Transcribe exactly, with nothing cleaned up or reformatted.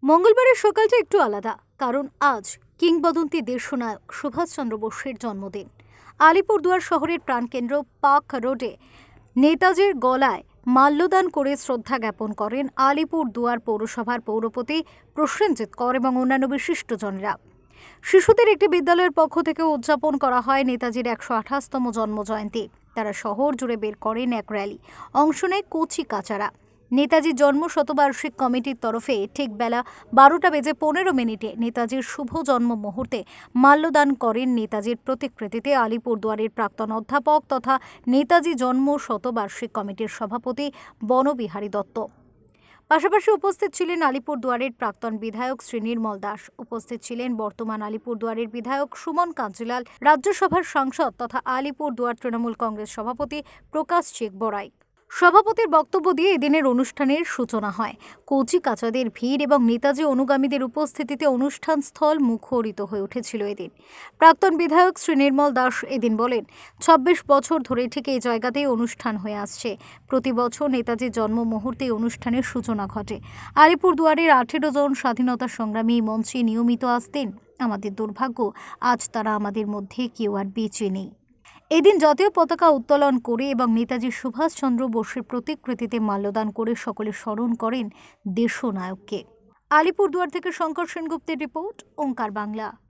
মঙ্গলবারের সকালটা একটু আলাদা, কারণ আজ কিংবদন্তি দেশনায়ক সুভাষচন্দ্র বোসের জন্মদিন। আলিপুরদুয়ার শহরের প্রাণকেন্দ্র পার্ক রোডে নেতাজির গলায় মাল্যদান করে শ্রদ্ধা জ্ঞাপন করেন আলিপুরদুয়ার পৌরসভার পৌরপতি প্রসেনজিৎ কর এবং অন্যান্য বিশিষ্টজনেরা। শিশুদের একটি বিদ্যালয়ের পক্ষ থেকে উদযাপন করা হয় নেতাজির একশো আঠাশতম জন্মজয়ন্তী। তারা শহর জুড়ে বের করেন এক র্যালি, অংশ নেয় কচি কাচারা। নেতাজির জন্ম শতবার্ষিক কমিটির তরফে ঠিক বেলা বারোটা বেজে পনেরো মিনিটে নেতাজির শুভ জন্ম মুহূর্তে মাল্যদান করেন নেতাজির প্রতিকৃতিতে আলিপুরদুয়ারের প্রাক্তন অধ্যাপক তথা নেতাজি জন্ম শতবার্ষিক কমিটির সভাপতি বনবিহারী দত্ত। পাশাপাশি উপস্থিত ছিলেন আলিপুরদুয়ারের প্রাক্তন বিধায়ক শ্রী নির্মল দাস, উপস্থিত ছিলেন বর্তমান আলিপুরদুয়ারের বিধায়ক সুমন কাঞ্জিলাল, রাজ্যসভার সাংসদ তথা আলিপুরদুয়ার তৃণমূল কংগ্রেস সভাপতি প্রকাশ চেক বড়াই। সভাপতির বক্তব্য দিয়ে এদিনের অনুষ্ঠানের সূচনা হয়। কচি কাচাদের ভিড় এবং নেতাজি অনুগামীদের উপস্থিতিতে অনুষ্ঠান স্থল মুখরিত হয়ে উঠেছিল এদিন। প্রাক্তন বিধায়ক শ্রী নির্মল দাস এদিন বলেন, ছাব্বিশ বছর ধরে ঠিক এই জায়গাতেই অনুষ্ঠান হয়ে আসছে। প্রতি বছর নেতাজির জন্ম মুহূর্তে অনুষ্ঠানের সূচনা ঘটে। আলিপুরদুয়ারের আঠেরো জন স্বাধীনতা সংগ্রামী মঞ্চে নিয়মিত আসতেন। আমাদের দুর্ভাগ্য, আজ তারা আমাদের মধ্যে কেউ আর বেঁচে নেই। এদিন জাতীয় পতাকা উত্তোলন করে এবং নেতাজি সুভাষচন্দ্র বোসের প্রতিকৃতিতে মাল্যদান করে সকলে স্মরণ করেন দেশনায়ককে। আলিপুরদুয়ার থেকে শঙ্কর সেনগুপ্তের রিপোর্ট, ওঙ্কার বাংলা।